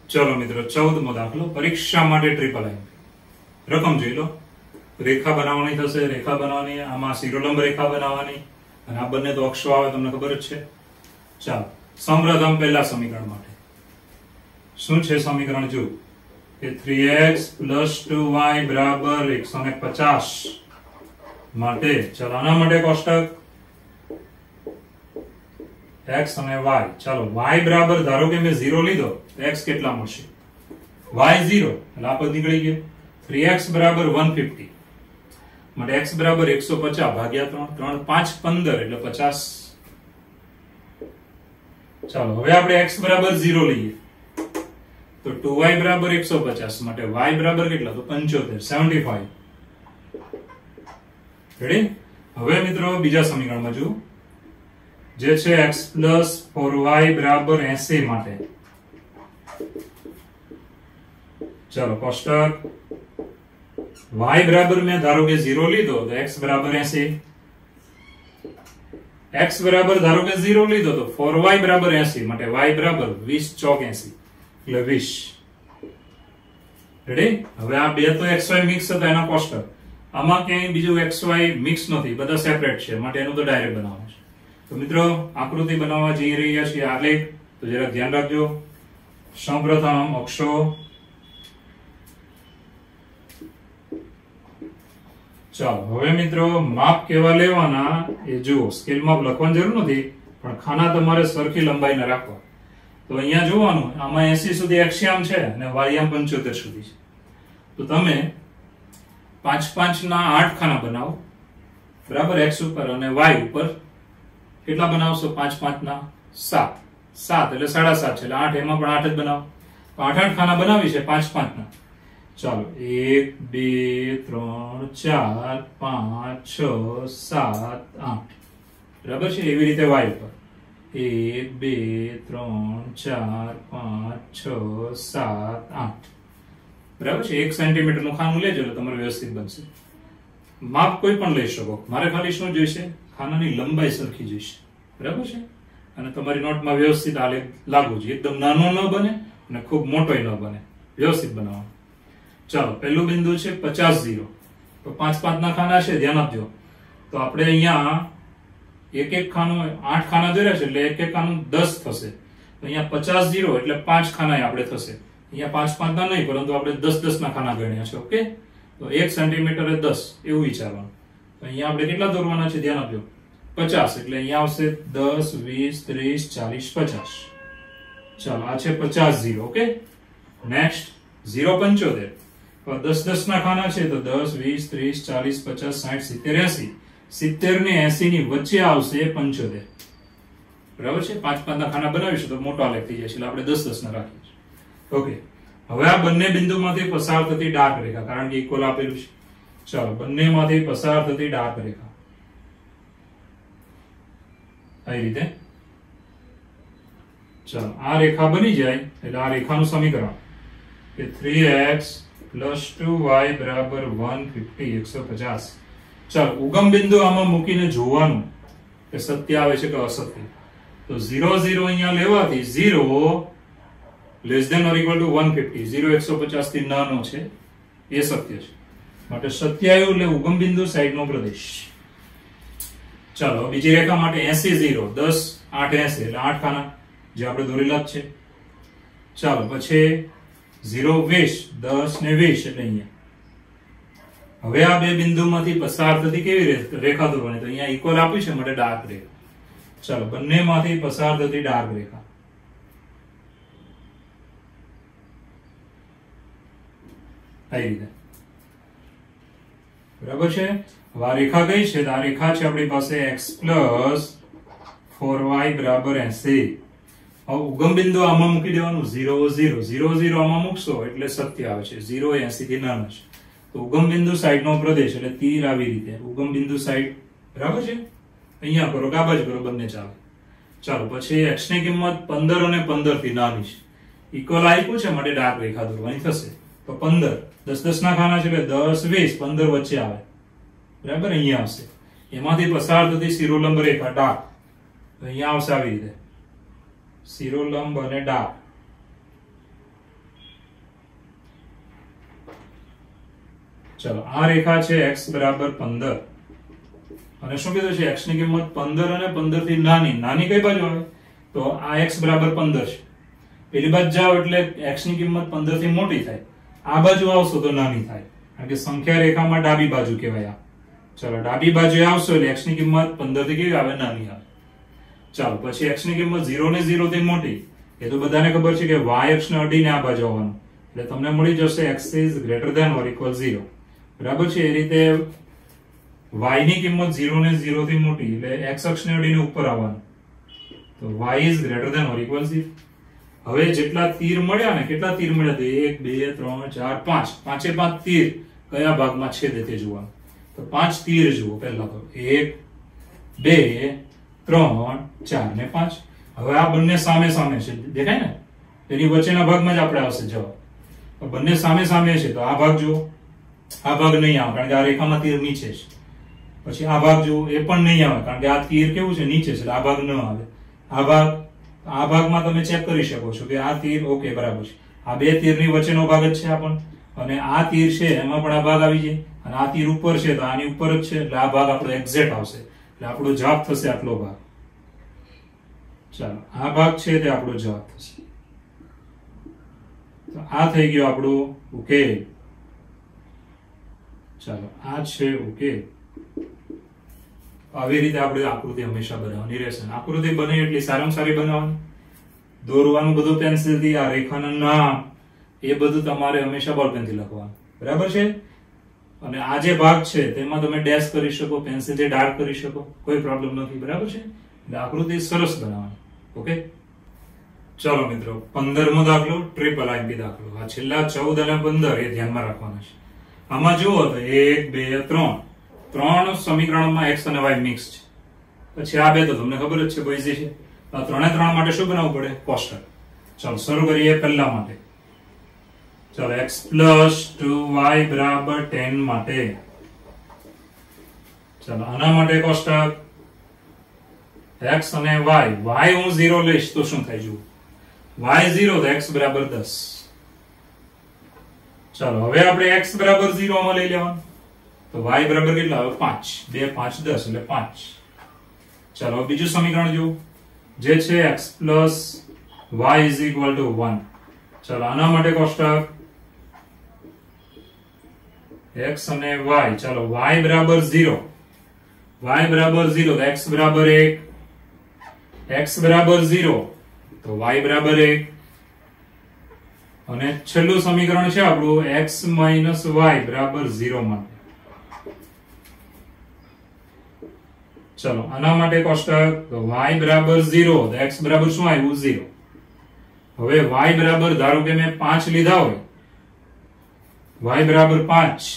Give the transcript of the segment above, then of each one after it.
चलो मित्रों 14मो दाखलो परीक्षा माटे ट्रिपल लाइन रकम જોઈ લો રેખા બનાવવાની થશે રેખા બનાવવાની આમાં શિરોલંબ રેખા બનાવવાની અને આ બંને તો અક્ષો આવે તમને ખબર જ છે ચાલો સૌપ્રથમ પહેલા સમીકરણ માટે શું છે સમીકરણ જો કે 3x + 2y = 150 માટે ચાલો આના માટે કોષ્ટક x અને y ચાલો y બરાબર ધારો કે મેં 0 લીધો તો x કેટલા મળશે y 0 એટલે આ પદ નીકળી ગયો 3x બરાબર 150 માટે x બરાબર 150 ભાગ્યા 3 3 5 15 એટલે 50 ચાલો હવે આપણે x બરાબર 0 લઈએ તો 2y બરાબર 150 માટે y બરાબર કેટલા તો 75 75 રેડી હવે મિત્રો બીજા સમીકરણમાં જો જે છે x + 4y બરાબર 80 માટે चलो कोष्टक y बराबर में धारो के 0 लीधो तो x बराबर 80 x बराबर धारो के 0 लीधो तो 4y बराबर 80 માટે y बराबर 20 ચોક 80 એટલે 20 રેડી હવે આ બે તો xy મિક્સ હતા એના કોષ્ટક આમાં ક્યાંય બીજું xy મિક્સ નથી બધા સેપરેટ છે માટે એનું તો ડાયરેક્ટ બનાવવાનું છે તો મિત્રો આકૃતિ બનાવવા જઈ રહ્યા છીએ આલેખ તો જરા ધ્યાન રાખજો સૌપ્રથમ અક્ષો ચાલો હવે મિત્રો માપ કેવા લેવાના એ જુઓ સ્કેલ માપ લખવાની જરૂર નથી પણ ખાના તમારે સરખી લંબાઈના રાખવા તો અહીંયા જોવાનું આમાં 80 સુધી એક્સિયમ છે અને વાયમ 75 સુધી છે તો તમે 5 5 ના 8 ખાના બનાવો બરાબર x ઉપર અને y ઉપર કેટલા બનાવશો 5 5 ના 7 7 એટલે 7.5 છે એટલે 8 એમાં પણ 8 જ બનાવો 8 8 ખાના બનાવી છે 5 5 ના ચાલો 1 2 3 4 5 6 7 8 બરાબર છે એવી રીતે y ઉપર 1 2 3 4 5 6 7 8 બરાબર છે 1 સેન્ટીમીટર નું ખાનું લેજો એટલે તમારું વ્યવસ્થિત બનશે માપ કોઈ પણ લઈ શકો મારે ખાલી શું જોઈશે ખાનાની લંબાઈ સરખી જોઈશે બરાબર છે અને તમારી નોટમાં વ્યવસ્થિત આલેખ લાગુ જોઈએ એકદમ નાનો ન બને અને ખૂબ મોટોય ન બને વ્યવસ્થિત બનાવો ચાલો પહેલું બિંદુ છે 50 0 તો 5 5 ના ખાના છે ધ્યાન આપજો તો આપણે અહીંયા એક એક ખાનું 8 ખાના દોર્યા છે એટલે એક એક ખાનું 10 થશે તો અહીંયા 50 0 એટલે 5 ખાના આપણે થશે અહીંયા 5 5 ના નહીં પરંતુ આપણે 10 10 ના ખાના ગણ્યા છે ઓકે તો 1 સેન્ટીમીટર એ 10 એવું વિચારવાનું તો અહીંયા આપણે કેટલા દોરવાના છે ધ્યાન આપજો 50 એટલે અહીંયા આવશે 10 20 30 40 50 ચાલો આ છે 50 0 ઓકે નેક્સ્ટ 0 75 10 10 ના ખાના છે તો 10 20 30 40 50 60 70 80 70 ને 80 ની વચ્ચે આવશે 75 બરાબર છે 5 5 ના ખાના બનાવીશું તો મોટો આલેખ થઈ જશે એટલે આપણે 10 10 ના રાખીશું ઓકે હવે આ બંને બિંદુમાંથી પસાર થતી ડાર્ક રેખા કારણ કે ઇક્વલ આપેલું છે ચાલો બંનેમાંથી પસાર થતી ડાર્ક રેખા આ રીતે ચાલો આ રેખા બની જાય એટલે આ રેખાનું સમીકરણ કે 3x + 2y = 150 150 ચાલો ઉગમ બિંદુ આમાં મૂકીને જોવાનું કે સત્ય આવે છે કે અસત્ય તો 0 0 અહીંયા લેવાથી 0 < ≤ 150 0 150 થી નાનો છે એ સત્ય છે માટે સત્ય આવ્યું એટલે ઉગમ બિંદુ સાઈડનો પ્રદેશ ચાલો બીજી રેખા માટે 80 0 10 8 80 એટલે 8 ખાના જે આપણે દોરેલા જ છે ચાલો પછી 0 20 10 ને 20 એટલે અહીંયા હવે આ બે બિંદુમાંથી પસાર થતી કેવી રેખા દોરવાની તો અહીંયા ઇક્વલ આપ્યું છે માટે ડાર્ક રેખા ચાલો બંનેમાંથી પસાર થતી ડાર્ક રેખા આ રીતે બરાબર છે હવે આ રેખા કઈ છે તો આ રેખા છે આપણી પાસે x + 4y = 80 ઉગમ બિંદુ આમાં મૂકી દેવાનું 0 0 0 0 આમાં મૂકશો એટલે સત્ય આવે છે 0 એ 80 થી નાનો છે તો ઉગમ બિંદુ સાઈડનો પ્રદેશ એટલે તીર આવી રીતે ઉગમ બિંદુ સાઈડ બરાબર છે અહીંયા કરો કાબાજ કરો બંને ચાલે ચાલો પછી x ની કિંમત 15 અને 15 થી નાની છે ઇક્વલ આપ્યું છે માટે ડાર્ક રેખા દોરવાની થશે તો 15 10 10 ના ખાના છે એટલે 10 20 15 વચ્ચે આવે બરાબર અહીંયા આવશે એમાંથી પસાર થતી શિરોલંબ રેખા ડાર્ક અહીંયા આવશે આવી રીતે શિરોલંબ અને ડાર્ક ચલો આ રેખા છે x બરાબર 15 અને શું કીધું છે x ની કિંમત 15 અને 15 થી નાની કઈ બાજુ આવે તો આ x બરાબર 15 છે પેલી બાજુ જાઓ એટલે x ની કિંમત 15 થી મોટી થાય આ બાજુ આવશો તો નાની થાય કારણ કે સંખ્યા રેખામાં ડાબી બાજુ કહેવાય આ ચલો ડાબી બાજુ આવશો એટલે x ની કિંમત 15 થી કેવી આવે નાની આવે ચાલો પછી x ની કિંમત 0 ને 0 થી મોટી એ તો બધાને ખબર છે કે y અક્ષને અડીને આ બાજુ આવવાનું એટલે તમને મળી જશે x is greater than or equal 0 બરાબર છે એ રીતે y ની કિંમત 0 ને 0 થી મોટી એટલે x અક્ષને અડીને ઉપર આવવાનું તો y is greater than or equal 0 હવે જેટલા તીર મળ્યા ને કેટલા તીર મળ્યા તો 1 2 3 4 5 પાંચે પાંચ તીર કયા ભાગમાં છેદે તે જોવાનું તો પાંચ તીર જુઓ પહેલા તો 1 2 3 4 ને 5 હવે આ બંને સામે છે દેખાય ને તેની વચ્ચેના ભાગમાં જ આપણે આવશે જવાબ બંને સામે છે તો આ ભાગ જુઓ આ ભાગ નહીં આવે કારણ કે આ રેખામાં તીર નીચે છે પછી આ ભાગ જુઓ એ પણ નહીં આવે કારણ કે આ તીર કેવું છે નીચે છે એટલે આ ભાગ ન આવે આ ભાગમાં તમે ચેક કરી શકો છો કે આ તીર ઓકે બરાબર છે આ બે તીરની વચ્ચેનો ભાગ જ છે આ પણ અને આ તીર છે એમાં પણ આ ભાગ આવી જાય અને આ તીર ઉપર છે તો આની ઉપર જ છે એટલે આ ભાગ આપણો એક્ઝેક્ટ આવશે એટલે આપણો જવાબ થશે આટલો ભાગ ચાલો આ ભાગ છે તે આપણો જવાબ થશે તો આ થઈ ગયો આપણો ઉકેલ ચાલો આ છે ઉકેલ આવી રીતે આપણે આકૃતિ હંમેશા બનાવવાની રહેશે આકૃતિ બને એટલી સારામાં સારી બનાવવાની દોરવાનું બધું પેન્સિલ થી આ રેખાના નામ એ બધું તમારે હંમેશા બોલપેન થી લખવાનું બરાબર છે અને આ જે ભાગ છે તેમાં તમે ડેશ કરી શકો પેન્સિલ થી ડાર્ક કરી શકો કોઈ પ્રોબ્લેમ નથી બરાબર છે એટલે આકૃતિ સરસ બનાવવાની ઓકે ચલો મિત્રો 15મો દાખલો ટ્રિપલ આઈપી દાખલો આ છેલ્લા 14 અને 15 એ ધ્યાનમાં રાખવાના છે આમાં જુઓ તો 1 2 3 ત્રણ સમીકરણોમાં x અને y મિક્સ છે પછી આ બે તો તમને ખબર જ છે કોઈ છે આ ત્રણે ત્રણ માટે શું બનાવવું પડે કોષ્ટક ચાલો શરૂ કરીએ પહેલા માટે ચાલો x + 2y બરાબર 10 માટે ચાલો આના માટે કોષ્ટક x અને y હું 0 લઈશ તો શું થાય જુઓ y 0 તો x બરાબર 10 ચાલો હવે આપણે x બરાબર 0 માં લઈ લેવાનું તો y બરાબર કેટલા આવે 5 2 5 10 એટલે 5 ચાલો બીજું સમીકરણ જો જે છે x + y = 1 ચાલો આના માટે કોષ્ટક x અને y ચાલો y બરાબર 0 તો x બરાબર 1 x બરાબર 0 તો y બરાબર 1 અને છેલ્લું સમીકરણ છે આપણું x - y બરાબર 0 માટે ચલો આના માટે કોષ્ટક તો y બરાબર 0 તો x બરાબર શું આવ્યું 0 હવે y બરાબર ધારો કે મેં 5 લીધા હોય y બરાબર 5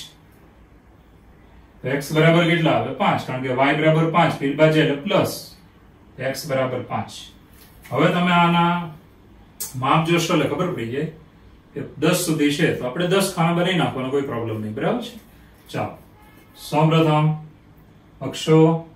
x બરાબર કેટલા આવે 5 કારણ કે y બરાબર 5 પેલી બાજુ એટલે પ્લસ x બરાબર 5 હવે તમે આના માપ જોશો એટલે ખબર પડી જાય કે 10 સુધી છે તો આપણે 10 ખાના બનાવી નાખવાનો કોઈ પ્રોબ્લેમ નહીં બરાબર છે ચાલો સૌપ્રથમ અક્ષો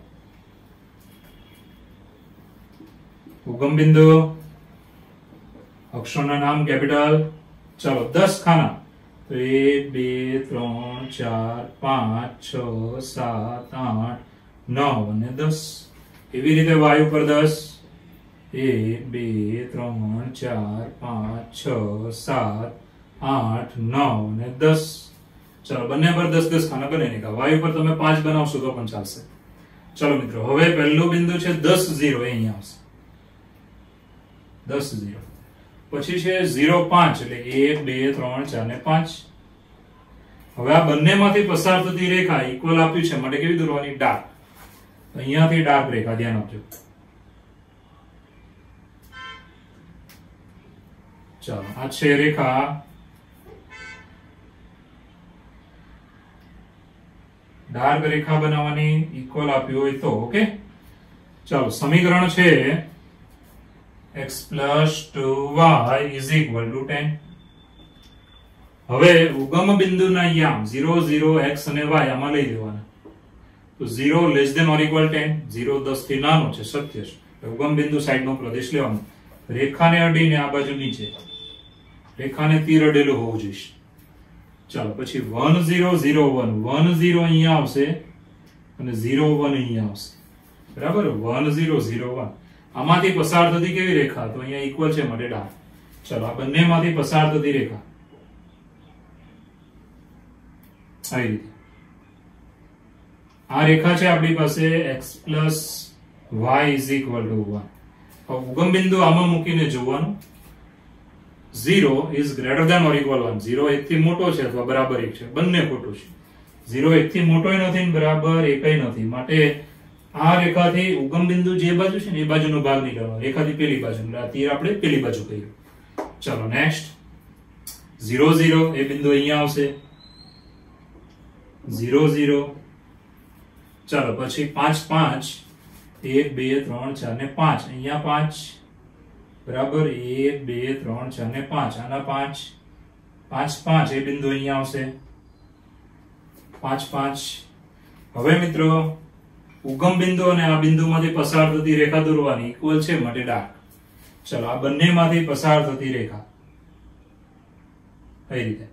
ઉગમ બિંદુ અક્ષરોના નામ કેપિટલ ચલો 10 ખાના તો 1 2 3 4 5 6 7 8 9 અને 10 એવી રીતે y ઉપર 10 1 2 3 4 5 6 7 8 9 અને 10 ચલો બંને પર 10 10 ખાના બનાવી નાખા y ઉપર તમે 5 બનાવશો તો પણ ચાલશે ચલો મિત્રો હવે પહેલું બિંદુ છે 10 0 અહીંયા આવશે 10 0 પછી છે 0 5 એટલે 1 2 3 4 ને 5 હવે આ બંનેમાંથી પસાર થતી રેખા ઇક્વલ આપ્યું છે માટે કેવી દોરવાની ડાર્ક અહીંયાથી ડાર્ક રેખા ધ્યાન આપજો ચાલો આ છે રેખા ડાર્ક રેખા બનાવવાની ઇક્વલ આપ્યું હોય તો ઓકે ચાલો સમીકરણ છે x + 2y = 10 હવે ઉગમ બિંદુના યામ 0 0 x અને y આમાં લઈ લેવાના તો 0 < = 10 0 10 થી નાનો છે સત્ય છે ઉગમ બિંદુ સાઈડનો પ્રદેશ લેવાનો રેખાને અડીને આ બાજુ નીચે રેખાને તીર અડેલું હોવું જોઈએ ચાલો પછી 1 0 0 1 1 0 અહીંયા આવશે અને 0 1 અહીંયા આવશે બરાબર 1 0 0 1 આમાંથી પસાર થતી કેવી રેખા તો અહીંયા ઇક્વલ છે માટે ડાર્ક ચાલો આ બંનેમાંથી પસાર થતી રેખા આવી રીતે આ રેખા છે આપણી પાસે x y = 1 ઉગમ બિંદુ આમાં મૂકીને જોવાનું 0 is greater than or equal 1 0 1 થી મોટો છે અથવા બરાબર 1 છે બંને ખોટું છે 0 1 થી મોટોય નથી ને બરાબર 1ય નથી માટે આ રેખાથી ઉગમ બિંદુ જે બાજુ છે ને એ બાજુનો ભાગ નીકળવાનો રેખાથી પેલી બાજુ એટલે આ તીર આપણે પેલી બાજુ કર્યું ચાલો નેક્સ્ટ 0 0 એ બિંદુ અહીંયા આવશે 0 0 ચાલો પછી 5 5 1 2 3 4 ને 5 અહીંયા 5 બરાબર 1 2 3 4 ને 5 આના 5 5 5 એ બિંદુ અહીંયા આવશે 5 5 હવે મિત્રો ઉગમ બિંદુ અને આ બિંદુમાંથી પસાર થતી રેખા દોરવાની ઇક્વલ છે માટે ડાર્ક ચલો આ બંનેમાંથી પસાર થતી રેખા કઈ રીતે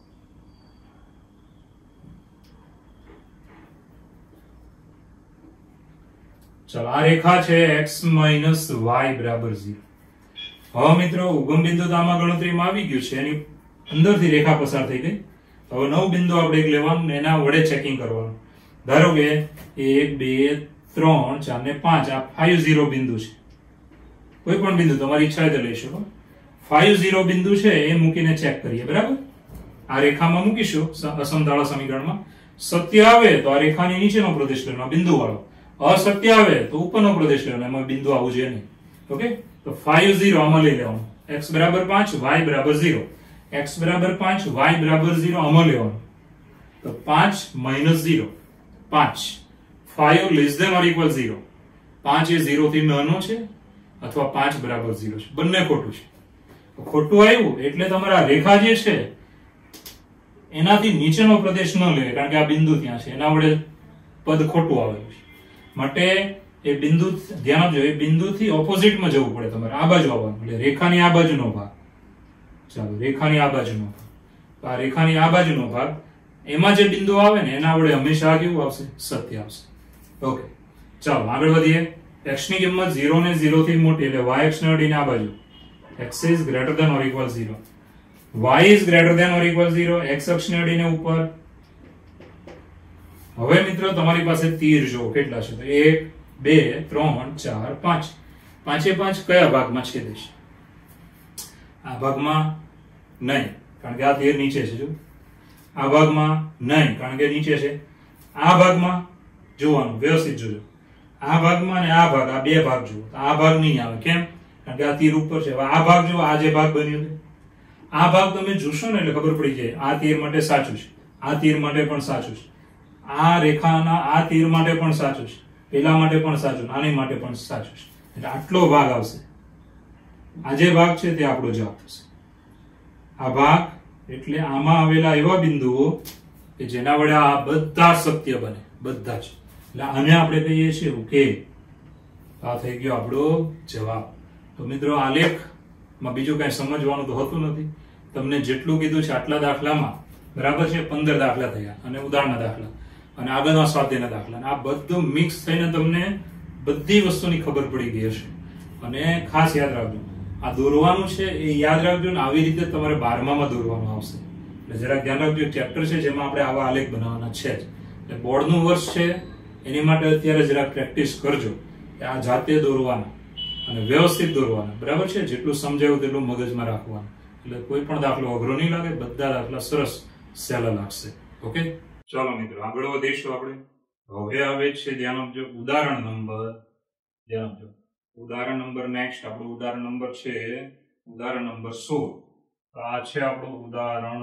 ચલો આ રેખા છે x - y બરાબર 0 હવે મિત્રો ઉગમ બિંદુ તો આમાં ગણતરીમાં આવી ગયું છે એની અંદરથી રેખા પસાર થઈ ગઈ હવે નવું બિંદુ આપણે એક લેવાનું એના વડે ચેકિંગ કરવાનું ધારો કે 1 2 3 4 ને 5 આ 5 0 બિંદુ છે કોઈ પણ બિંદુ તમારી ઈચ્છા છે લઈ શકો 5 0 બિંદુ છે એ મૂકીને ચેક કરીએ બરાબર આ રેખામાં મૂકીશું અસમતાળા સમીકરણમાં સત્ય આવે તો આ રેખાની નીચેનો પ્રદેશ લેવાનો બિંદુ વાળો અસત્ય આવે તો ઉપરનો પ્રદેશ લેવાનો એમાં બિંદુ આવવું જોઈએ નહીં ઓકે તો 5 0 આમાં લઈ લેવાનું x બરાબર 5 y બરાબર 0 x બરાબર 5 y બરાબર 0 આમાં લેવાનું તો 5 - 0 5 5 લેસ ધેન ઓર ઇક્વલ 0 5 એ 0 થી નાનો છે અથવા 5 બરાબર 0 છે બંને ખોટું છે ખોટું આવ્યું એટલે તમારા રેખા જે છે એનાથી નીચેનો પ્રદેશ ન લે કારણ કે આ બિંદુ ત્યાં છે એના વડે પદ ખોટું આવેલું છે માટે એ બિંદુ ધ્યાન આપજો એ બિંદુથી ઓપોઝિટમાં જવું પડે તમારે આ બાજુ આવવાનું એટલે રેખાની આ બાજુનો ભાગ ચાલો રેખાની આ બાજુનો ભાગ આ રેખાની આ બાજુનો ભાગ એમાં જે બિંદુ આવે ને એના વડે હંમેશા કેવું આવશે સત્ય આવશે ઓકે ચાલો આગળ વધીએ x ની કિંમત 0 ને 0 થી મોટી એટલે y અક્ષ ને અડીને આ બાજુ x is greater than or equal 0 y is greater than or equal 0 x અક્ષ ને અડીને ઉપર હવે મિત્રો તમારી પાસે તીર જો કેટલા છે તો 1 2 3 4 5 પાંચે પાંચ કયા ભાગમાં છેદે છે આ ભાગમાં નહીં કારણ કે આ તીર નીચે છે જો આ ભાગમાં નહીં કારણ કે નીચે છે આ ભાગમાં જોવાનું વ્યવસ્થિત જોજો આ ભાગમાં અને આ ભાગ આ બે ભાગ જુઓ આ ભાગ નહીં આવે કેમ કારણ કે આ તીર ઉપર છે આ ભાગ જો આ જે ભાગ બન્યો છે આ ભાગ તમે જોશો ને એટલે ખબર પડી જાય આ તીર માટે સાચું છે આ તીર માટે પણ સાચું છે આ રેખાના આ તીર માટે પણ સાચું છે પેલા માટે પણ સાચું આની માટે પણ સાચું છે એટલે આટલો ભાગ આવશે આ જે ભાગ છે તે આપણો જવાબ થશે આ ભાગ એટલે આમાં આવેલા એવા બિંદુઓ કે જેના વડે આ બધા સત્ય બને બધા જ એટલે આને આપણે કહીએ છીએ ઉકેલ આ થઈ ગયો આપણો જવાબ તો મિત્રો આલેખમાં બીજું કઈ સમજવાનું તો હોતું નથી તમને જેટલું કીધું છે આટલા દાખલામાં બરાબર છે 15 દાખલા થયા અને ઉદાહરણના દાખલા અને આગળના સ્વાધ્યાયના દાખલા આ બધું મિક્સ થઈને તમને બધી વસ્તુની ખબર પડી ગઈ હશે અને ખાસ યાદ રાખજો આ દોરવાનું છે એ યાદ રાખજો ને આવી રીતે તમારે 12મામાં દોરવાનું આવશે એટલે જરાક ધ્યાન રાખજો ચેપ્ટર છે જેમાં આપણે આવા આલેખ બનાવવાના છે જ એટલે બોર્ડનું વર્ષ છે એની માટે અત્યારે જરાક પ્રેક્ટિસ કરજો કે આ જાતે દોરવાના અને વ્યવસ્થિત દોરવાના બરાબર છે જેટલું સમજાયું તેટલું મગજમાં રાખવાનું એટલે કોઈ પણ દાખલો અઘરો નહીં લાગે બધા દાખલા સરસ સહેલા લાગશે ઓકે ચાલો મિત્રો આગળ વધીશું આપણે હવે આવે છે ધ્યાન આપજો ઉદાહરણ નંબર ધ્યાન આપજો ઉદાહરણ નંબર નેક્સ્ટ આપણું ઉદાહરણ નંબર છે ઉદાહરણ નંબર 16 આ છે આપણું ઉદાહરણ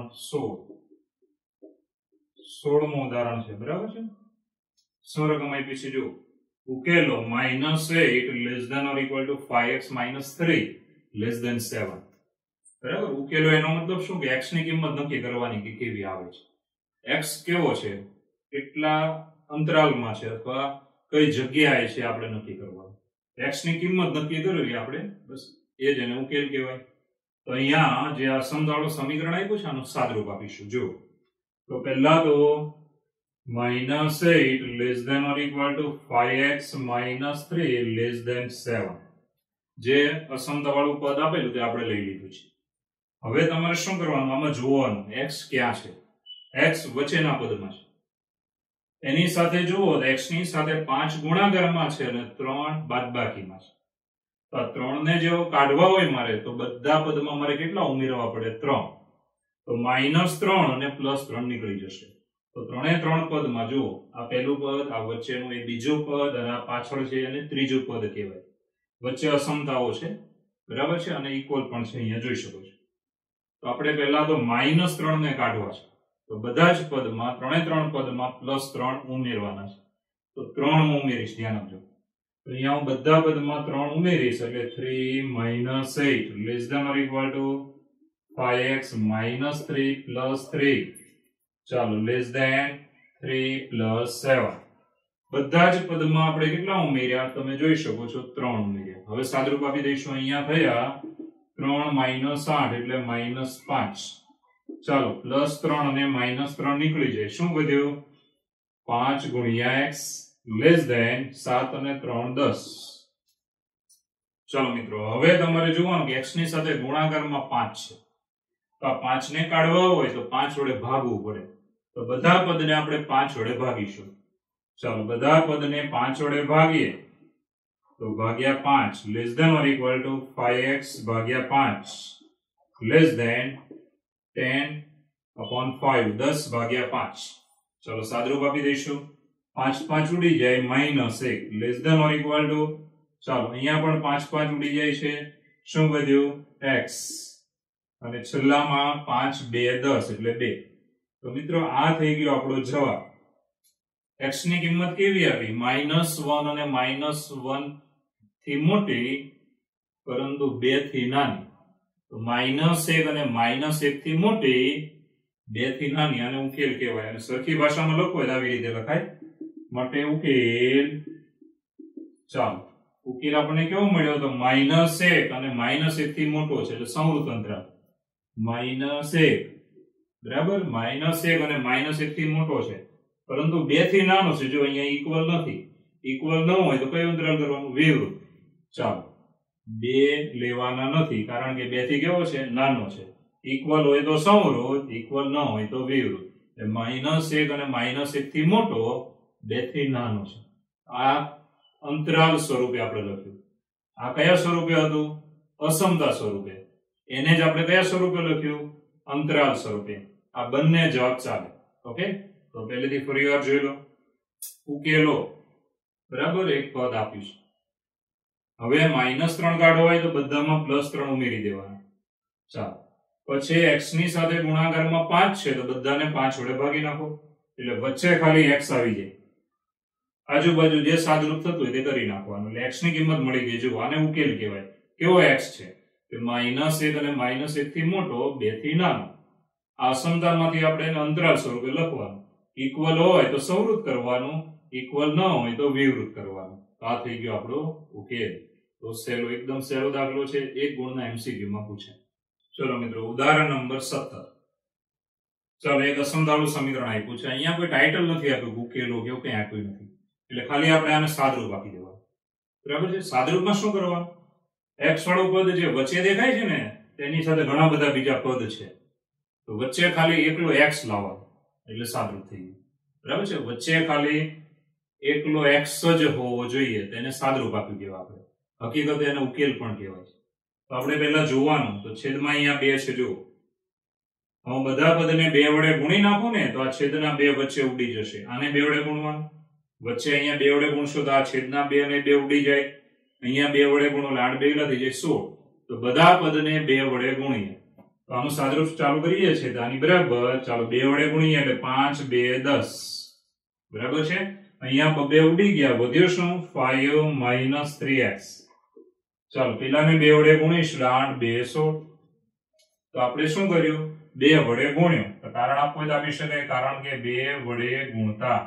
16મું ઉદાહરણ છે બરાબર છે શું રકમ આપી છે જો ઉકેલો -8 less than or equal to 5x - 3 less than 7 બરાબર ઉકેલો એનો મતલબ શું કે x ની કિંમત નક્કી કરવાની કે કેવી આવે છે x કેવો છે કેટલા અંતરાલમાં છે અથવા કઈ જગ્યાએ છે આપણે નક્કી કરવાનું x ની કિંમત નક્કી કરવી આપણે બસ એ જ એને ઉકેલ કહેવાય તો અહીંયા જે આ સમજાવવાનું સમીકરણ આપ્યું છે આનું સાદરૂપ આપીશું જો તો પહેલા તો -8 less than or equal to 5x - 3 less than 7 જે અસમતા વાળું પદ આપેલું તે આપણે લઈ લીધું છે. હવે તમારે શું કરવાનું, આમાં જોવાનું x ક્યાં છે. x વચ્ચેના પદમાં છે. એની સાથે જુઓ તો x ની સાથે 5 ગુણાકારમાં છે અને 3 બાદબાકીમાં છે. તો આ 3 ને જો કાઢવા હોય મારે તો બધા પદમાં મારે કેટલા ઉમેરવા પડે? 3. તો -3 અને +3 નીકળી જશે. તો 3 પદમાં જુઓ, આ પહેલું પદ, આ વચ્ચેનું એ બીજું પદ અને આ પાછળ છે અને ત્રીજું પદ કહેવાય. વચ્ચે અસમતાઓ છે, બરાબર છે, અને ઇક્વલ પણ છે, અહીંયા જોઈ શકો છો. તો આપણે પહેલા તો -3 ને કાઢવા છે. તો બધા જ પદમાં 3 પદમાં +3 ઉમેરવાના છે. તો 3 હું ઉમેરીશ, ધ્યાન આપજો. તો અહીંયા હું બધા પદમાં 3 ઉમેરીશ એટલે 3 - 8 less than or equal to 5x - 3 + 3 ચાલો લેસ ધેન 3 + 7. બધા જ પદમાં આપણે કેટલા ઉમેર્યા તમે જોઈ શકો છો, 3 ઉમેર્યા. હવે સાદરૂપ આપી દઈશું. અહીંયા થયા 3 - 8 એટલે -5. ચાલો +3 અને -3 નીકળી જાય. શું વધ્યું? 5 ગુણ્યા x લેસ ધેન 7 અને 3 10. ચાલો મિત્રો, હવે તમારે જોવાનું કે x ની સાથે ગુણાકારમાં 5 છે. તો આ 5 ને કાઢવા હોય તો 5 વડે ભાગવું પડે. તો બધા પદને આપણે 5 વડે ભાગીશું. ચાલો બધા પદને 5 વડે ભાગીએ તો ભાગ્યા 5 less than or equal to 5x ભાગ્યા 5 લેસ ધેન 10/5 10 ભાગ્યા 5. ચાલો સાદરૂપ આપી દઈશું. 5 5 ઉડી જાય, -1 less than or equal to, ચાલો અહીંયા પણ 5 5 ઉડી જાય છે. શું વધ્યું? x. અને છેલ્લામાં 5 2 10 એટલે 2. તો મિત્રો આ થઈ ગયો આપણો જવાબ. x ની કિંમત કેવી આવી? -1 અને -1 થી મોટી પરંતુ 2 થી નાની. તો -1 અને -1 થી મોટી, 2 થી નાની, આને ઉકેલ કહેવાય. અને સરખી ભાષામાં લખો તો આવી રીતે લખાય, માટે ઉકેલ. ચાલો ઉકેલ આપણને કેવો મળ્યો? તો -1 અને -1 થી મોટો છે એટલે સંવૃત અંતરાલ -1, બરાબર. -1 અને -1 થી મોટો છે પરંતુ 2 થી નાનો છે. જો અહીંયા ઇક્વલ નથી, ઇક્વલ ન હોય તો કયું અંતરાલ કરવાનું? વિવૃત. ચાલો 2 લેવાના નથી કારણ કે 2 થી કેવો છે? નાનો છે. ઇક્વલ હોય તો સંવૃત, ઇક્વલ ન હોય તો વિવૃત. એટલે -1 અને -1 થી મોટો, 2 થી નાનો છે. આ અંતરાલ સ્વરૂપે આપણે લખ્યું. આ કયા સ્વરૂપે હતું? અસમતા સ્વરૂપે. એને જ આપણે કયા સ્વરૂપે લખ્યું? અંતરાલ સ્વરૂપે. આ બંને જવાબ ચાલે. ઓકે, તો પહેલેથી ફરીવાર જોઈ લો. ઉકેલો, બરાબર. એક પદ આપ્યું છે. હવે -3 કાઢવો હોય તો બધામાં +3 ઉમેરી દેવાના. ચાલો પછી x ની સાથે ગુણાકારમાં 5 છે તો બધાને 5 વડે ભાગી નાખો એટલે વચ્ચે ખાલી x આવી જાય. આજુબાજુ જે સાદરૂપ થતું હોય તે કરી નાખવાનું એટલે x ની કિંમત મળી ગઈ. જો આને ઉકેલ કહેવાય. કેવો x છે? કે -1 અને -1 થી મોટો, 2 થી નાનો. આ અસમતામાંથી આપણે એને અંતરાલ સ્વરૂપે લખવાનું. ઇક્વલ હોય તો સંવૃત કરવાનું, ઇક્વલ ન હોય તો વિવૃત કરવાનું. આ થઈ ગયો આપણો ઉકેલ. તો સહેલો, એકદમ સહેલો દાખલો છે. 1 ગુણના MCQ માં પૂછે. ચલો મિત્રો, ઉદાહરણ નંબર 17. ચાલો એક અસમતાવાળું સમીકરણ આપ્યું છે. અહીંયા કોઈ ટાઇટલ નથી આપ્યું, ઉકેલો કેવું કંઈ આપ્યું નથી. એટલે ખાલી આપણે આને સાદરૂપ આપી દેવાનું. બરાબર છે. સાદરૂપમાં શું કરવાનું? x વાળું પદ જે વચ્ચે દેખાય છે ને તેની સાથે ઘણા બધા બીજા પદ છે. તો વચ્ચે ખાલી એકલો x લાવવાનો એટલે સાદરૂપ થઈ ગયું. બરાબર છે. વચ્ચે ખાલી એકલો x જ હોવો જોઈએ, તેને સાદરૂપ આપ્યું કહેવાય. આપણે હકીકતે એને ઉકેલ પણ કહેવાય છે. તો આપણે પહેલા જોવાનું. તો છેદમાં અહીંયા 2 છે. જો હું બધા પદને 2 વડે ગુણી નાખું ને તો આ છેદના 2 વચ્ચે ઉડી જશે. આને 2 વડે ગુણવાનું. વચ્ચે અહીંયા 2 વડે ગુણશો તો આ છેદના 2 અને 2 ઉડી જાય. અહીંયા 2 વડે ગુણો એટલે 8 2 થઈ જાય 16. તો બધા પદને 2 વડે ગુણીએ તો આનું સાદરૂપ ચાલુ કરીએ છીએ તો આની બરાબર. ચાલો 2 વડે ગુણીએ એટલે 5 2 10. બરાબર છે. અહીંયા 2 ઉડી ગયા, વધ્યો શું? 5 - 3x. ચાલો પેલાને 2 વડે ગુણીશું 8 2 16. તો આપણે શું કર્યું? 2 વડે ગુણ્યો. તો કારણ આપવું હોય તો આપી શકાય, કારણ કે 2 વડે ગુણતા.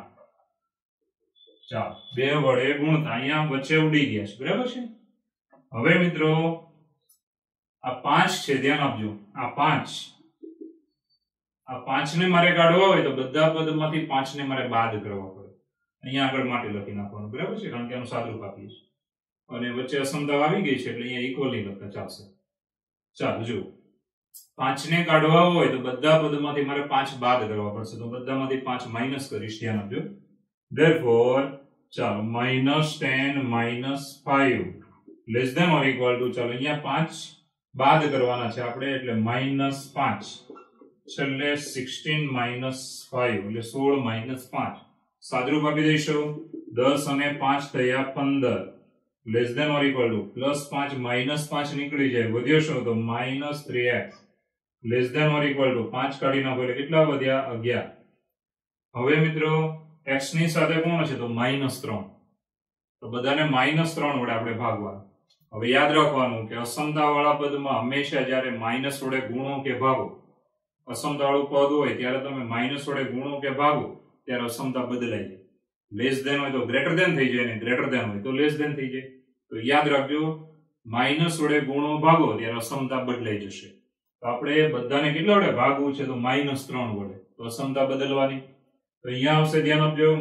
ચાલો 2 વડે ગુણતા અહીંયા વચ્ચે ઉડી ગયા છે. બરાબર છે. હવે મિત્રો આ 5 છે, ધ્યાન આપજો. આ 5 આ 5 ને મારે કાઢવા હોય તો બધા પદમાંથી 5 ને મારે બાદ કરવા પડે. અહીંયા આગળ માટે લખી નાખવાનું, બરાબર છે, કારણ કે આનું સાદુરૂપ આપીએ છીએ. અને વચ્ચે અસમતા આવી ગઈ છે એટલે અહીંયા ઇક્વલ નહીં લખતા ચાલશે. ચાલો જુઓ, 5 ને કાઢવા હોય તો બધા પદમાંથી મારે 5 બાદ કરવા પડશે, તો બધામાંથી 5 માઇનસ કરીશ, ધ્યાન આપજો. therefore ચાલો -10 -5 less than or equal to, ચાલો અહીંયા 5 બાદ કરવાના છે આપણે એટલે -5, છેલ્લે 16 -5 એટલે 16 -5. સાદુરૂપ આપી દઈશું. 10 અને 5 થયા 15, less than or equal to +5 -5 નીકળી જાય, વધ્યો શું તો -3x, less than or equal to 5 કાઢી નાખો એટલે કેટલા વધ્યા 11. હવે મિત્રો x ની સાથે કોણ છે તો -3, તો બધાને -3 વડે આપણે ભાગવાનું. હવે યાદ રાખવાનું કે અસમતા વાળા પદમાં હંમેશા જ્યારે માઇનસ વડે ગુણો કે ભાગો, અસમતા વાળું પદ હોય ત્યારે તમે માઇનસ વડે ગુણો કે ભાગો ત્યારે અસમતા બદલાઈ જાય. લેસ ધેન હોય તો ગ્રેટર ધેન થઈ જાય, ને ગ્રેટર ધેન હોય તો લેસ ધેન થઈ જાય. તો યાદ રાખજો, માઇનસ વડે ગુણો ભાગો ત્યારે અસમતા બદલાઈ જશે. તો આપણે બધાને કેટલા વડે ભાગવું છે તો -3 વડે, તો અસમતા બદલવાની. તો અહીંયા આવશે, ધ્યાન આપજો,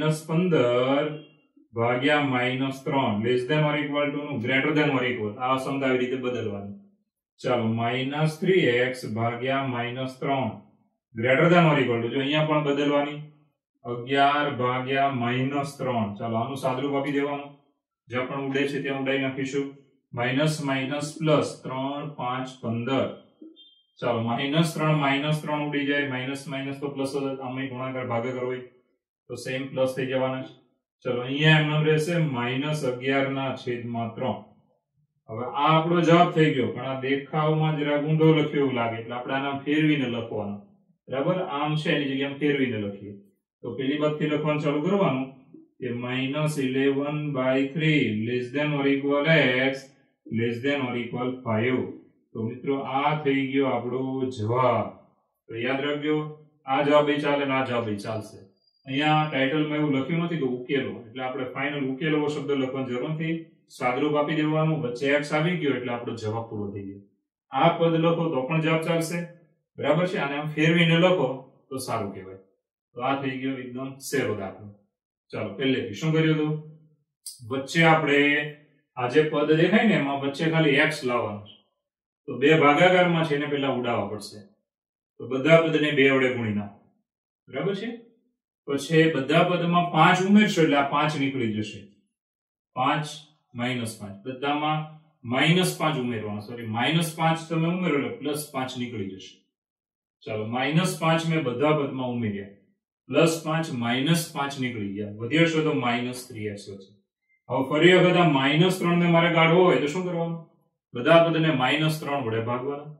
-15 ભાગ્યા -3 less than or equal to નું ગ્રેટર ધેન ઓર ઇક્વલ, આ અસમતા આવી રીતે બદલવાની. ચાલો -3x ભાગ્યા -3 greater than or equal to, જો અહીંયા પણ બદલવાની 11 ભાગ્યા -3. ચાલો આનું સાદુરૂપ આપી દેવાનું, જ્યાં પણ ઉડે છે ત્યાં ઉડાઈ નાખીશું. Minus minus plus 3 5 15. ચાલો -3 ઉડી જાય, માઇનસ માઇનસ તો પ્લસ જ, આમાં ગુણાકાર ભાગાકાર હોય તો સેમ પ્લસ થઈ જવાના છે. ચલો અહીંયા એમનો રહેશે -11/3. હવે આ આપણો જવાબ થઈ ગયો, પણ આ દેખાવમાં જરા ઊંધો લખ્યો એવું લાગે એટલે આપણે આને ફેરવીને લખવાનું, બરાબર. આમ છે એની જગ્યાએ ફેરવીને લખીએ. તો પેલી બાજુથી લખવાનું ચાલુ કરવાનું કે -11/3 less than or equal x less than or equal 5. તો મિત્રો આ થઈ ગયો આપણો જવાબ. તો યાદ રાખજો, આ જવાબ એ ચાલે ને આ જવાબ એ ચાલશે. અહીંયા ટાઇટલમાં એવું લખ્યું નથી કે ઉકેલો, એટલે આપણે ફાઇનલ ઉકેલો શબ્દ લખવાની જરૂર નથી, સાદુરૂપ આપી દેવાનું, વચ્ચે x આવી ગયો એટલે આપણો જવાબ પૂરો થઈ ગયો. આ પદ લખો તો પણ જવાબ ચાલશે, બરાબર છે. આને આમ ફેરવીને લખો તો સારું કહેવાય. તો આ થઈ ગયો એકદમ સહેલો દાખલો. ચાલો પહેલેથી શું કર્યું હતું, વચ્ચે આપણે આ જે પદ દેખાય ને એમાં વચ્ચે ખાલી x લાવવાનું છે. તો બે ભાગાકારમાં છે એને પહેલા ઉડાવવા પડશે. તો બધા પદને 2 વડે ગુણી નાખો, બરાબર છે. પછી બધા પદમાં 5 ઉમેરશો એટલે આ 5 નીકળી જશે, 5 -5 બધામાં -5 ઉમેરવાનું, સોરી -5 તમે ઉમેરો એટલે +5 નીકળી જશે. ચાલો -5 મેં બધા પદમાં ઉમેર્યા, +5 -5 નીકળી ગયા, વધ્યો છે તો -3x છે. હવે ફરી વખત આ -3 ને મારે કાઢવો હોય તો શું કરવાનું, બધા પદને -3 વડે ભાગવાના.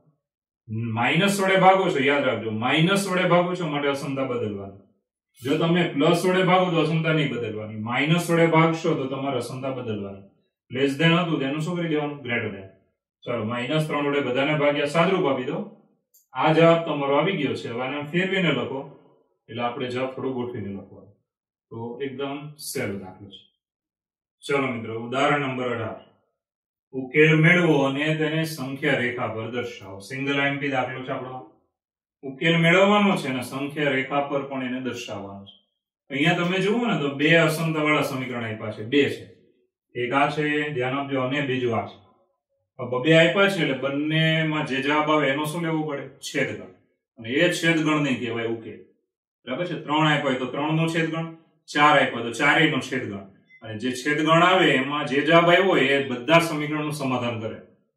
માઇનસ વડે ભાગો છો, યાદ રાખજો, માઇનસ વડે ભાગો છો માટે અસમતા બદલવાની. જો તમે પ્લસ વડે ભાગો તો અસમતા નહીં બદલવાની, માઇનસ વડે ભાગશો તો તમારે અસમતા બદલવાની. લેસ ધેન હતું તેનું શું કરી દેવાનું, ગ્રેટર ધેન. ચાલો -3 વડે બધાને ભાગ્યા, સાદુરૂપ આપી દો. આ જવાબ તમારો આવી ગયો છે. હવે આને ફેરવીને લખો એટલે આપણે જવાબ થોડો ગોઠવીને લખવાનો. તો એકદમ સહેલો દાખલો છે. ચલો મિત્રો, ઉદાહરણ નંબર 18. ઉકેલ મેળવો અને તેને સંખ્યા રેખા પર દર્શાવો. સિંગલ આઈએમપી દાખલો છે આપણો. ઉકેલ મેળવવાનો છે અને સંખ્યા રેખા પર પણ એને દર્શાવવાનો છે. અહીંયા તમે જુઓ ને તો બે અસમતા વાળા સમીકરણ આપ્યા છે, બે છે. એક આ છે, ધ્યાન આપજો, અને બીજું આ છે. બે આપ્યા છે એટલે બંનેમાં જે જવાબ આવે એનો શું લેવો પડે, છેદગણ. અને એ છેદગણ નહીં કહેવાય ઉકેલ, બરાબર છે. 3 આપ્યા હોય તો 3 નો છેદગણ, 4 આપ્યા તો 4 નો છેદગણ. અને જે છેદગણ આવે એમાં જે જવાબ આવ્યો હોય એ બધા સમીકરણનું સમાધાન કરે.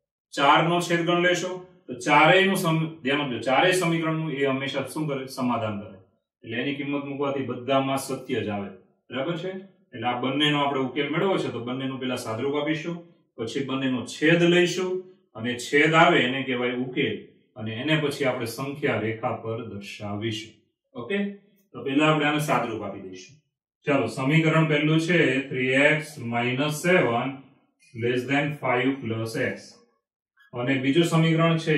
4 નો છેદગણ લેશો તો ચારેયનું ધ્યાન આપજો, ચારેય સમીકરણનું એ હંમેશા શું કરે, સમાધાન કરે. એટલે એની કિંમત મૂકવાથી બધામાં સત્ય જ આવે, બરાબર છે. એટલે આ બંનેનો આપણે ઉકેલ મેળવવો છે તો બંનેનું પેલા સાદુરૂપ આપીશું, પછી બંનેનો છેદ લઈશું અને છેદ આવે એને કહેવાય ઉકેલ, અને એને પછી આપણે સંખ્યા રેખા પર દર્શાવીશું. ઓકે, તો પેલા આપણે આને સાદુરૂપ આપી દઈશું. ચાલો, સમીકરણ પહેલું છે 3x - 7 લેસ ધેન 5 + x, અને બીજું સમીકરણ છે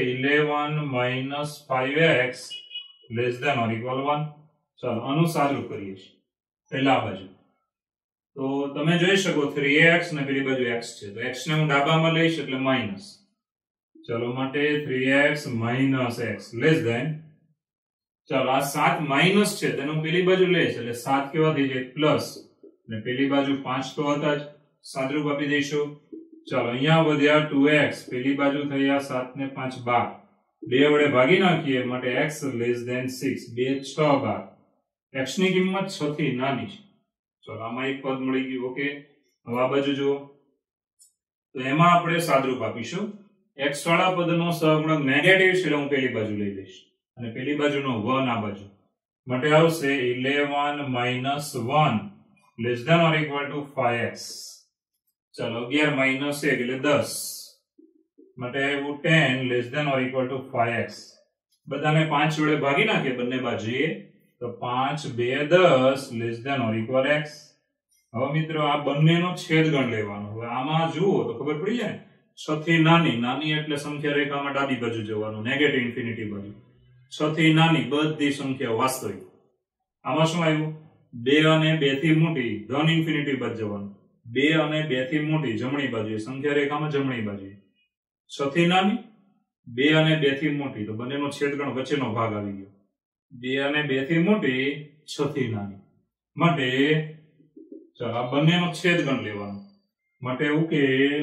11 - 5x less than or equal 1. ચાલો આનું સાદુરૂપ કરીએ છીએ. પહેલા બાજુ તો તમે જોઈ શકો 3x ને પેલી બાજુ x છે, તો x ને હું ડાબામાં લઈશ એટલે માઈનસ. ચલો માટે 3x - x લેસ ધેન, ચાલો આ 7 માઇનસ છે તેનું પેલી બાજુ લે છે એટલે 7 કેવા થઈ જાય પ્લસ અને પેલી બાજુ 5 તો હતા જ સાદરૂપ આપી દઈશું. ચાલો અહીંયા વધ્યા 2x પેલી બાજુ થયા 7 ને 5 12 બે વડે ભાગી નાખીએ માટે x લેસ ધેન 6 2 6 12 x ની કિંમત 6 થી નાની છે. ચાલો આમાં એક પદ મળી ગયું. ઓકે હવે આ બાજુ જુઓ તો એમાં આપણે સાદરૂપ આપીશું x વાળા પદનો સહગુણક નેગેટિવ છે એટલે હું પેલી બાજુ લઈ લઈશ અને પેલી બાજુનો 1 આ બાજુ માટે આવશે 11 minus 1 less than or equal to 5x. ચાલો 11 minus 1 એટલે 10 માટે આવ્યું 10 less than or equal to 5x. બધાને 5 વડે ભાગી નાખીએ બંને બાજુએ તો 5 2 10 less than or equal x. હવે મિત્રો આ બંનેનો છેદગણ લેવાનો. હવે આમાં જુઓ તો ખબર પડી જાય 6 થી નાની એટલે સંખ્યા રેખામાં ડાબી બાજુ જવાનું નેગેટિવ ઇન્ફિનિટી બાજુ. 6 થી નાની બધી સંખ્યા વાસ્તવિક. આમાં શું આવ્યું 2 અને 2 થી મોટી ધન ઇન્ફિનિટી બાજુ જવાનું. 2 અને 2 થી મોટી જમણી બાજુએ સંખ્યા રેખામાં જમણી બાજુએ. 6 થી નાની 2 અને 2 થી મોટી તો બંનેનો છેદગણ વચ્ચેનો ભાગ આવી ગયો. 2 અને 2 થી મોટી 6 થી નાની માટે ચાલો આ બંનેનો છેદગણ લેવાનો માટે ઉકેલ.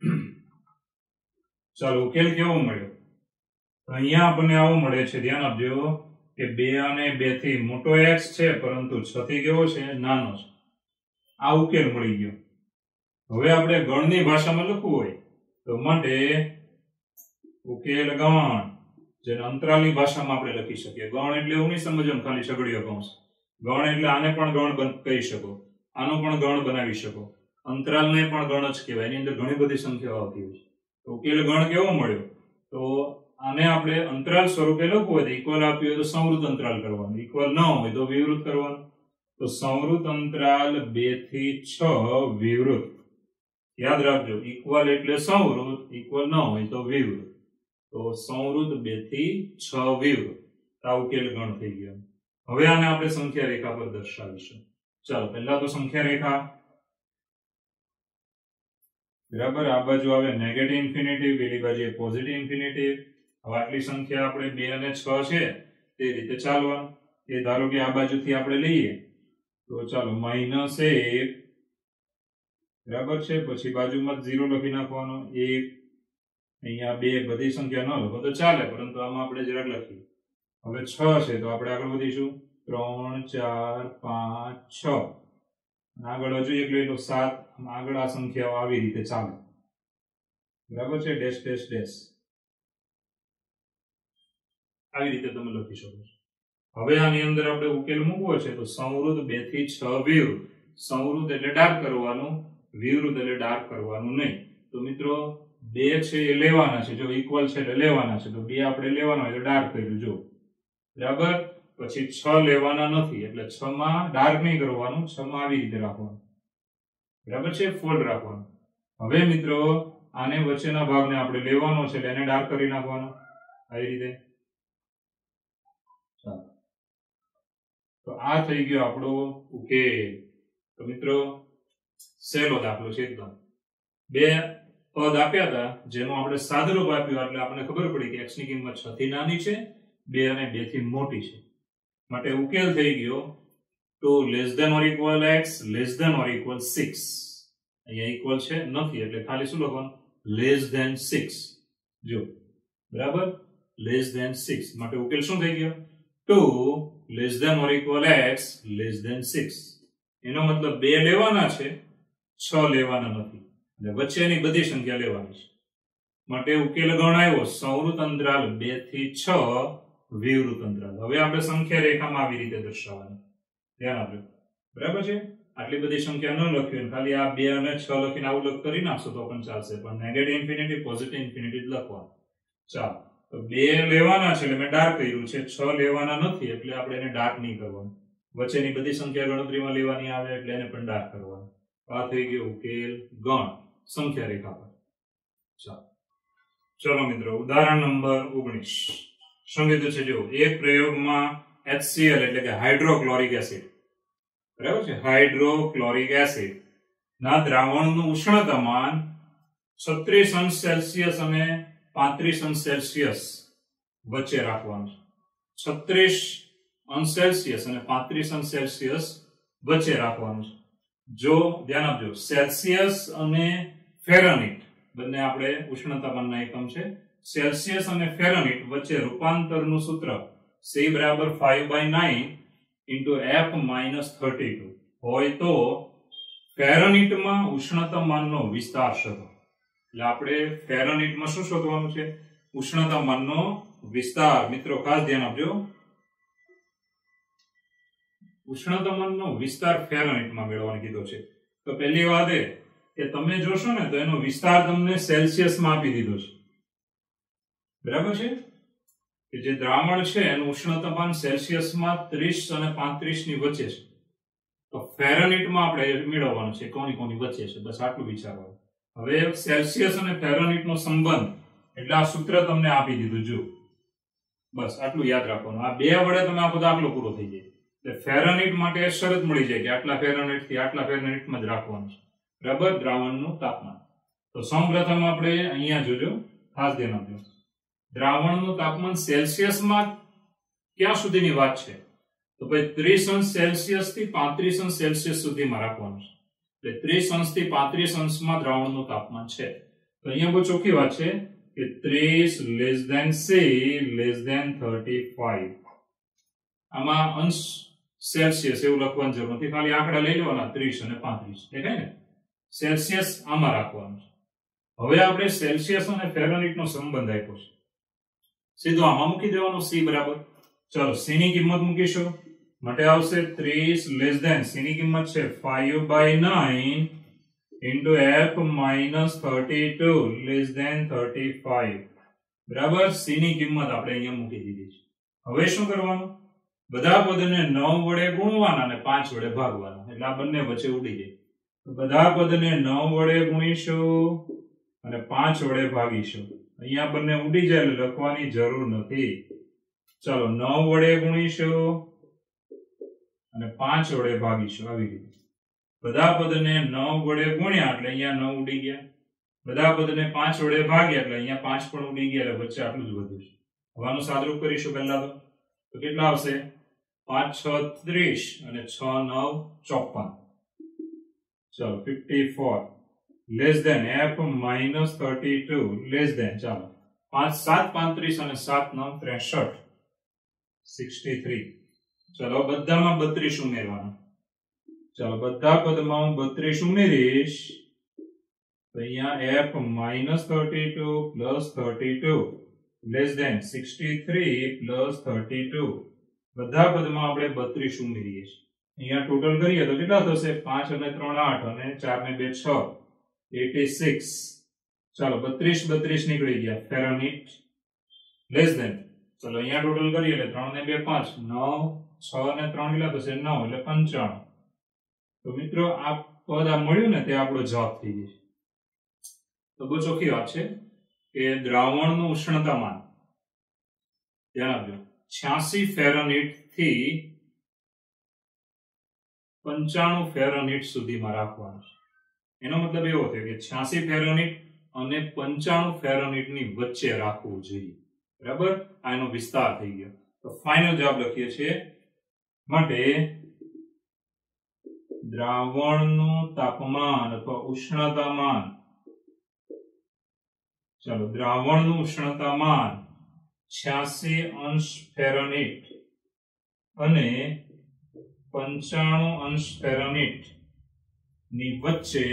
ચાલો ઉકેલ કેવો મળ્યો અહીંયા આપણને આવો મળે છે. ધ્યાન આપજો કે 2 અને 2 થી મોટો x છે પરંતુ 6 થી કેવો છે નાનો છે. આ ઉકેલ મળી ગયો. હવે આપણે ગણની ભાષામાં લખવું હોય તો માટે ઉકેલ ગણ જેને અંતરાલની ભાષામાં આપણે લખી શકીએ. ગણ એટલે એવું નહીં સમજવાનું ખાલી છગડીયો કૌંસ. ગણ એટલે આને પણ ગણ કહી શકો, આનો પણ ગણ બનાવી શકો, અંતરાલને પણ ગણ જ કહેવાય. એની અંદર ઘણી બધી સંખ્યાઓ આવતી હોય છે. તો ઉકેલ ગણ કેવો મળ્યો તો આને આપણે અંતરાલ સ્વરૂપે લખવું હોય તો ઇક્વલ આપ્યું હોય તો સંવૃત અંતરાલ કરવાનું, ઇક્વલ ન હોય તો વિવૃત કરવાનું. તો સંવૃત અંતરાલ 2 થી 6 વિવૃત. યાદ રાખજો ઇક્વલ એટલે સંવૃત, ઇક્વલ ન હોય તો વિવૃત. તો સંવૃત 2 થી 6 વિવૃત. આ ઉકેલ ગણ થઈ ગયો. હવે આને આપણે સંખ્યા રેખા પર દર્શાવીશું. ચાલો પહેલા તો સંખ્યા રેખા બરાબર આ બાજુ આવે નેગેટિવ ઇન્ફિનિટી, પેલી બાજુ પોઝિટિવ ઇન્ફિનિટી. હવે આટલી સંખ્યા આપણે 2 અને 6 છે તે રીતે ચાલવાનું. એ ધારો કે આ બાજુથી આપણે લઈએ તો ચાલો -1 બરાબર છે, પછી બાજુમાં 0 લખી નાખવાનો, 1 અહીંયા 2 બધી સંખ્યા ન લખો તો ચાલે પરંતુ આમાં આપણે જરાક લખીએ. હવે 6 છે તો આપણે આગળ વધીશું 3 4 5 6 આગળ હજુ એક લઈ લો 7. આગળ આ સંખ્યાઓ આવી રીતે ચાલે બરાબર છે. ડેશ ડેશ ડેશ આવી રીતે તમે લખી શકો છો. હવે આની અંદર આપણે ઉકેલ મૂકવો છે તો સંવૃત 2 થી 6 વિવૃત. સંવૃત એટલે ડાર્ક કરવાનું, વિવૃત એટલે ડાર્ક કરવાનું નહીં. તો મિત્રો 2 છે એ લેવાના છે, જો ઇક્વલ છે એટલે લેવાના છે તો 2 આપણે લેવાના એટલે ડાર્ક કર્યું જો બરાબર. પછી 6 લેવાના નથી એટલે 6 માં ડાર્ક નહીં કરવાનું, 6 માં આવી રીતે રાખવાનું બરાબર છે, ફોલ્ડ રાખવાનું. હવે મિત્રો આને વચ્ચેના ભાગને આપણે લેવાનો છે એટલે એને ડાર્ક કરી નાખવાનો આવી રીતે. તો આ થઈ ગયો આપણો ઉકેલ. તો મિત્રો સહેલો દાખલો છે એકદમ. 2 પદ આપ્યા હતા જેનું આપણે સાદરૂપ આપ્યું એટલે આપણને ખબર પડી કે x ની કિંમત 6 થી નાની છે, 2 અને 2 થી મોટી છે. માટે ઉકેલ થઈ ગયો 2 less than or equal x less than or equal 6. અહીંયા ઇક્વલ છે નથી એટલે ખાલી શું લખવાનું લેસ ધેન 6 જો બરાબર લેસ ધેન 6. માટે ઉકેલ શું થઈ ગયો 2 less than or equal x less than 6. એનો મતલબ 2 લેવાના છે, 6 લેવાના નથી એટલે વચ્ચેની બધી સંખ્યા લેવાની છે. માટે ઉકેલ ગણ આવ્યો સંવૃત અંતરાલ 2 થી 6 વિવૃત અંતરાલ. હવે આપણે સંખ્યા રેખામાં આવી રીતે દર્શાવવાની ધ્યાન આપજો બરાબર છે. આટલી બધી સંખ્યા ન લખવી ખાલી આ 2 અને 6 લખીને આવું લખ કરી નાખશો તો પણ ચાલશે, પણ નેગેટિવ ઇન્ફિનિટી પોઝિટિવ ઇન્ફિનિટી જ લખવાનું. ચાલો તો 2 લેવાના છે એટલે મેં ડાર્ક કર્યું છે, 6 લેવાના નથી એટલે આપણે એને ડાર્ક નહીં કરવાનું. વચ્ચેની બધી સંખ્યા ગણતરીમાં લેવાની આવે એટલે એને પણ ડાર્ક કરવાનું. આ થઈ ગયો ઉકેલ ગણ સંખ્યા રેખા પર. ચાલો મિત્રો ઉદાહરણ નંબર 19 શું કીધું છે જો એક પ્રયોગમાં HCl એટલે કે હાઇડ્રોક્લોરિક એસિડ બરાબર છે, હાઇડ્રોક્લોરિક એસિડ ના દ્રાવણનું ઉષ્ણતામાન 36 અંશ સેલ્સિયસ અને 35 અંશ સેલ્સિયસ વચ્ચે રાખવાનું છે. 36 અંશ સેલ્સિયસ અને 35 અંશ સેલ્સિયસ વચ્ચે રાખવાનું છે. જો ધ્યાન આપજો, સેલ્સિયસ અને ફેરનહીટ બંને આપણે ઉષ્ણતામાનના એકમ છે. સેલ્સિયસ અને ફેરનહીટ વચ્ચે રૂપાંતરનું સૂત્ર C બરાબર 5/9 × F-32 હોય તો ફેરનહીટમાં ઉષ્ણતામાનનો વિસ્તાર શોધો. એટલે આપણે ફેરનહીટમાં શું શોધવાનું છે? ઉષ્ણતામાનનો વિસ્તાર. મિત્રો ખાસ ધ્યાન આપજો, ઉષ્ણતામાનનો વિસ્તાર ફેરનહીટમાં મેળવવાનો કીધો છે. તો પહેલી વાત એ કે તમે જોશો ને તો એનો વિસ્તાર તમને સેલ્સિયસમાં આપી દીધો છે, બરાબર છે? કે જે દ્રાવણ છે એનું ઉષ્ણતામાન સેલ્સિયસમાં 30 અને 35 ની વચ્ચે છે. તો ફેરનહીટમાં આપણે મેળવવાનું છે કોની વચ્ચે છે, બસ આટલું વિચારવાનું. હવે સેલ્સિયસ અને ફેરનહીટનો સંબંધ એટલે આ સૂત્ર તમને આપી દીધું, જો બસ આટલું યાદ રાખવાનું. આ બે વડે તમે આખો દાખલો પૂરો થઈ જાય. એટલે ફેરનહીટ માટે શરત મળી જાય કે આટલા ફેરનહીટ થી આટલા ફેરનહીટમાં જ રાખવાનું છે, બરાબર, દ્રાવણનું તાપમાન. તો સૌપ્રથમ આપણે અહીંયા જોજો, ખાસ ધ્યાન આપજો, દ્રાવણનું તાપમાન સેલ્સિયસમાં ક્યાં સુધીની વાત છે? તો ભાઈ 30 અંશ સેલ્સિયસ થી 35 અંશ સેલ્સિયસ સુધીમાં રાખવાનું છે. એટલે 30 અંશથી 35 અંશમાં દ્રાવણનું તાપમાન છે. તો અહીંયા બહુ ચોખ્ખી વાત છે કે 30 C 35. આમાં અંશ સેલ્સિયસ એવું લખવાની જરૂર નથી, ખાલી આંકડા લઈ લેવાના 30 અને 35, દેખાય ને? સેલ્સિયસ આમાં રાખવાનું છે. હવે આપણે સેલ્સિયસ અને ફેરનહીટનો સંબંધ આપ્યો છે, સીધો આમાં મૂકી દેવાનો C બરાબર. ચલો C ની કિંમત મૂકીશું, માટે આવશે 30 C ની કિંમત છે 5/9 × F-32 બરાબર. C ની કિંમત આપણે અહીંયા મૂકી દીધી છે. હવે શું કરવાનું? બધા પદને 9 વડે ગુણવાના અને 5 વડે ભાગવાના, એટલે આ બંને વચ્ચે ઉડી જાય. તો બધા પદને 9 વડે ગુણીશું અને 5 વડે ભાગીશું. અહીંયા બંને ઉડી જાય એટલે લખવાની જરૂર નથી. ચાલો 9 વડે ગુણીશું અને 5 વડે ભાગીશું, આવી રીતે. બધા પદને 9 વડે ગુણ્યા એટલે અહીંયા 9 ઉડી ગયા. બધા પદને 5 વડે ભાગ્યા એટલે અહીંયા 5 પણ ઉડી ગયા, એટલે વચ્ચે આટલું જ વધ્યું છે. હવાનું સાદરૂપ કરીશું પહેલા તો કેટલા આવશે? 5 6 30 અને 6 9 54. ચલો 54 less than F-32 less than, ચાલો 5 7 35 અને 7 9 63 63. ચલો બધામાં 32 ઉમેરવાના. ચાલો બધા પદમાં હું 32 ઉમેરીશ તો અહીંયા F-32 + 32 લેસ ધેન 63 + 32. બધા પદમાં આપણે 32 ઉમેરીએ છીએ. અહીંયા ટોટલ કરીએ તો કેટલા થશે? 5 અને 3 8 અને 4 ને 2 6 86. ચાલો 32 32 નીકળી ગયા. ફેરનહીટ લેસ ધેન, ચલો અહીંયા ટોટલ કરીએ એટલે 3 ને 2 5 9 6 અને 3 કેટલા થશે? 9 એટલે 95. તો મિત્રો આ પદ આ મળ્યું ને તે આપણો જવાબ થઈ જશે. તો બહુ ચોખ્ખી વાત છે કે દ્રાવણનું ઉષ્ણતામાન ધ્યાન આપજો 86 ફેરનહીટ થી 95 ફેરનહીટ સુધીમાં રાખવાનું છે. એનો મતલબ એવો થયો કે 86 ફેરનહીટ અને 95 ફેરનહીટ ની વચ્ચે રાખવું જોઈએ, બરાબર. આ એનો વિસ્તાર થઈ ગયો. તો ફાઇનલ જવાબ લખીએ છીએ, માટે દ્રાવણનું તાપમાન અથવા ઉષ્ણતામાન, ચાલો દ્રાવણનું ઉષ્ણતામાન 86 અંશ ફેરનહીટ અને 95 અંશ ફેરનહીટ ની વચ્ચે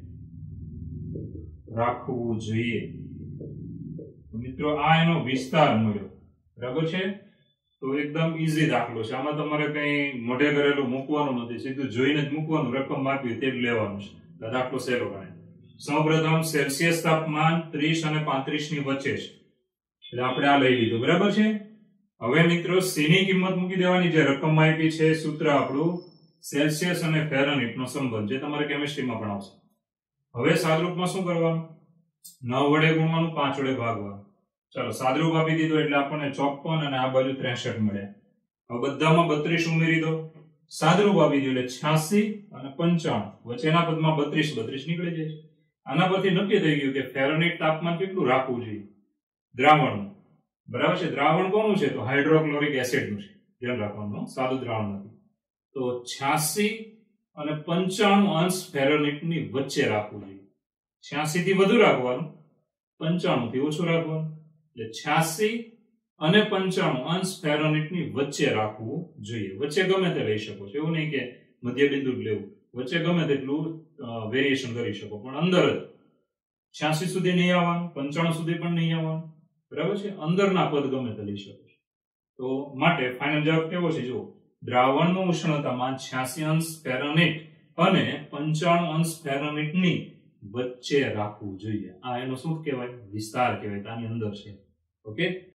રાખવું જોઈએ. મિત્રો આ એનો વિસ્તાર મળ્યો, બરાબર છે. તો એકદમ ઈઝી દાખલો છે. આમાં તમારે કઈ મોઢે કરેલું મૂકવાનું નથી, સીધું જોઈને જ મૂકવાનું, રકમ આપી તે જ લેવાનું છે. દાખલો સહેલો ગણાય. સૌપ્રથમ સેલ્સિયસ તાપમાન 30 અને 35 ની વચ્ચે છે, એટલે આપણે આ લઈ લીધું, બરાબર છે. હવે મિત્રો C ની કિંમત મૂકી દેવાની, જે રકમ આપી છે સૂત્ર આપણું સેલ્સિયસ અને ફેરનહીટ નો સંબંધ, જે તમારે કેમિસ્ટ્રીમાં ભણાવશે. હવે સાદરૂપમાં શું કરવાનું? 9 વડે ગુણવાનું, 5 વડે ભાગવાનું. ચાલો સાદરૂપ આપી દીધું એટલે આપણને 54 અને આ બાજુ 63 મળ્યા. હવે બધામાં 32 ઉમેરી દો. સાદરૂપ આપી દીધું એટલે 86 અને 95, વચ્ચેના પદમાં 32 32 નીકળી જાય. આના પરથી નક્કી થઈ ગયું કે ફેરનહીટ તાપમાન કેટલું રાખવું જોઈએ? દ્રાવણનું, બરાબર છે. દ્રાવણ કોનું છે? તો હાઇડ્રોક્લોરિક એસિડનું છે. ધ્યાન રાખવાનું, સાદું દ્રાવણ નથી. તો 86 અને 95 અંશ ફેરનહીટની વચ્ચે રાખવું જોઈએ. 86 થી વધુ રાખવાનું, 95 થી ઓછું રાખવાનું. એટલે 86 અને 95 અંશ ફેરનહીટની વચ્ચે રાખવું જોઈએ. વચ્ચે ગમે તે લઈ શકો છો, એવું નહીં કે મધ્ય બિંદુ જ લેવું. વચ્ચે ગમે તેટલું વેરિએશન કરી શકો, પણ અંદર જ 86 સુધી નહીં આવવાનું, 95 સુધી પણ નહીં આવવાનું. બરાબર છે? અંદરના પદ ગમે તે લઈ શકો છો. તો માટે ફાઇનલ જવાબ કેવો છે? જુઓ, દ્રાવણનું ઉષ્ણતામાન 86 અંશ ફેરનહીટ અને 95 અંશ ફેરનહીટની વચ્ચે રાખવું જોઈએ. આ એનો શું કહેવાય? વિસ્તાર કહેવાય. આની અંદર છે. ઓકે.